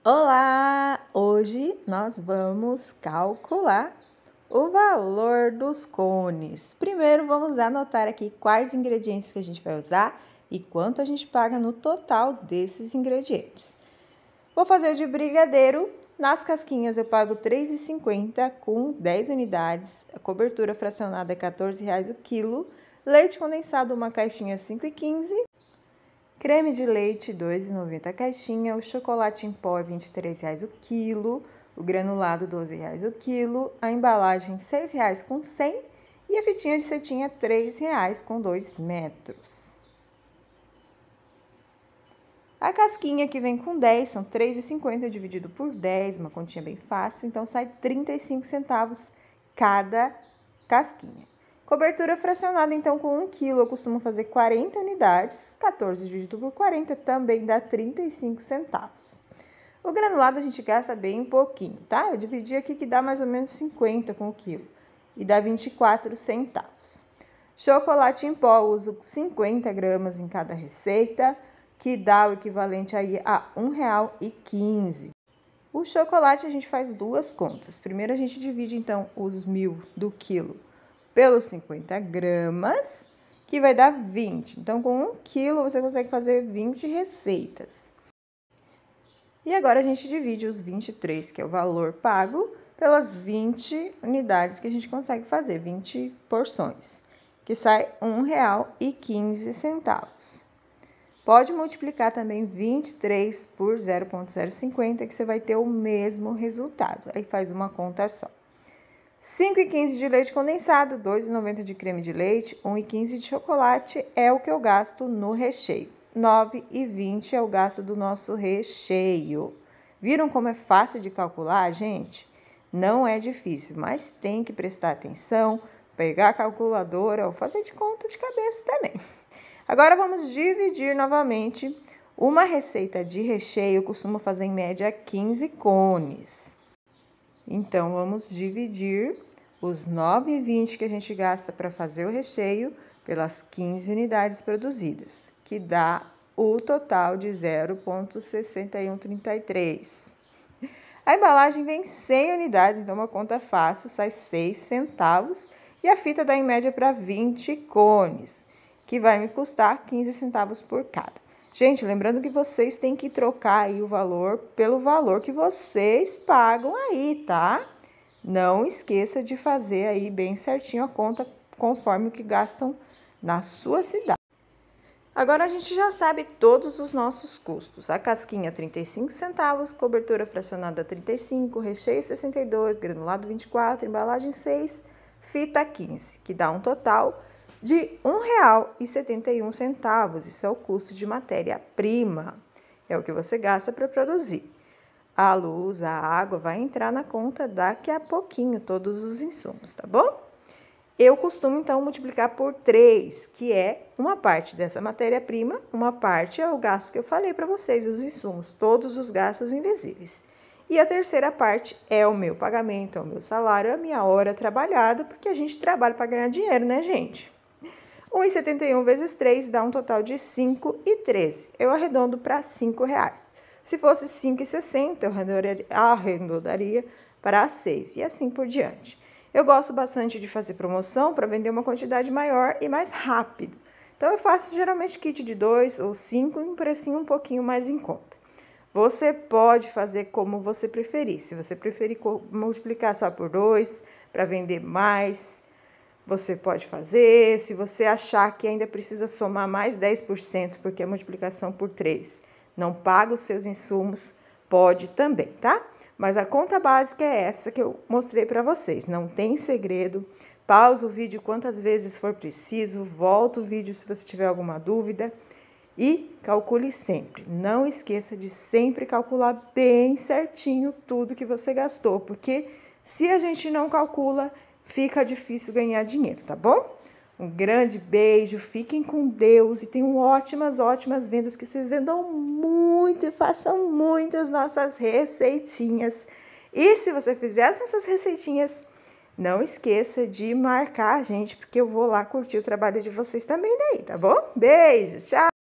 Olá! Hoje nós vamos calcular o valor dos cones. Primeiro vamos anotar aqui quais ingredientes que a gente vai usar e quanto a gente paga no total desses ingredientes. Vou fazer o de brigadeiro. Nas casquinhas eu pago R$ 3,50 com 10 unidades. A cobertura fracionada é R$ 14,00 o quilo. Leite condensado, uma caixinha R$ 5,15. Creme de leite, R$ 2,90 a caixinha. O chocolate em pó é R$ 23,00 o quilo. O granulado, R$ 12,00 o quilo. A embalagem, R$ 6,00 com 100. E a fitinha de cetim é R$ 3,00 com 2 metros. A casquinha que vem com 10 são R$ 3,50 dividido por 10, uma continha bem fácil. Então, sai 35 centavos cada casquinha. Cobertura fracionada, então, com 1 kg, eu costumo fazer 40 unidades. 14 dividido por 40 também dá 35 centavos. O granulado a gente gasta bem pouquinho, tá? Eu dividi aqui que dá mais ou menos 50 com o quilo. E dá 24 centavos. Chocolate em pó, eu uso 50 gramas em cada receita, que dá o equivalente aí a R$ 1,15. O chocolate a gente faz duas contas. Primeiro a gente divide, então, os 1.000 do quilo pelos 50 gramas, que vai dar 20. Então, com 1 quilo, você consegue fazer 20 receitas. E agora, a gente divide os 23, que é o valor pago, pelas 20 unidades que a gente consegue fazer, 20 porções, que sai R$ 1,15. Pode multiplicar também 23 por 0,050, que você vai ter o mesmo resultado. Aí, faz uma conta só. 5,15 de leite condensado, 2,90 de creme de leite, 1,15 de chocolate é o que eu gasto no recheio. 9,20 é o gasto do nosso recheio. Viram como é fácil de calcular, gente? Não é difícil, mas tem que prestar atenção, pegar a calculadora ou fazer de conta de cabeça também. Agora vamos dividir novamente. Uma receita de recheio eu costumo fazer em média 15 cones. Então, vamos dividir os 9,20 que a gente gasta para fazer o recheio pelas 15 unidades produzidas, que dá o total de 0,6133. A embalagem vem 100 unidades, então uma conta fácil, sai 6 centavos. E a fita dá em média para 20 cones, que vai me custar 15 centavos por cada. Gente, lembrando que vocês têm que trocar aí o valor pelo valor que vocês pagam aí, tá? Não esqueça de fazer aí bem certinho a conta conforme o que gastam na sua cidade. Agora a gente já sabe todos os nossos custos. A casquinha 35 centavos, cobertura fracionada 35, recheio 62, granulado 24, embalagem 6, fita 15, que dá um total de R$ 1,71. Isso é o custo de matéria-prima. É o que você gasta para produzir. A luz, a água vai entrar na conta daqui a pouquinho, todos os insumos, tá bom? Eu costumo, então, multiplicar por 3, que é uma parte dessa matéria-prima, uma parte é o gasto que eu falei para vocês, os insumos, todos os gastos invisíveis. E a terceira parte é o meu pagamento, é o meu salário, é a minha hora trabalhada, porque a gente trabalha para ganhar dinheiro, né, gente? 1,71 vezes 3 dá um total de 5,13. Eu arredondo para R$ 5,00. Se fosse 5,60, eu arredondaria para 6 e assim por diante. Eu gosto bastante de fazer promoção para vender uma quantidade maior e mais rápido. Então, eu faço geralmente kit de 2 ou 5 em um precinho um pouquinho mais em conta. Você pode fazer como você preferir. Se você preferir multiplicar só por 2 para vender mais, você pode fazer. Se você achar que ainda precisa somar mais 10%, porque a multiplicação por 3 não paga os seus insumos, pode também, tá? Mas a conta básica é essa que eu mostrei para vocês. Não tem segredo. Pausa o vídeo quantas vezes for preciso. Volta o vídeo se você tiver alguma dúvida. E calcule sempre. Não esqueça de sempre calcular bem certinho tudo que você gastou. Porque se a gente não calcula, fica difícil ganhar dinheiro, tá bom? Um grande beijo, fiquem com Deus e tenham ótimas vendas, que vocês vendam muito e façam muitas nossas receitinhas. E se você fizer as nossas receitinhas, não esqueça de marcar a gente, porque eu vou lá curtir o trabalho de vocês também daí, tá bom? Beijo, tchau!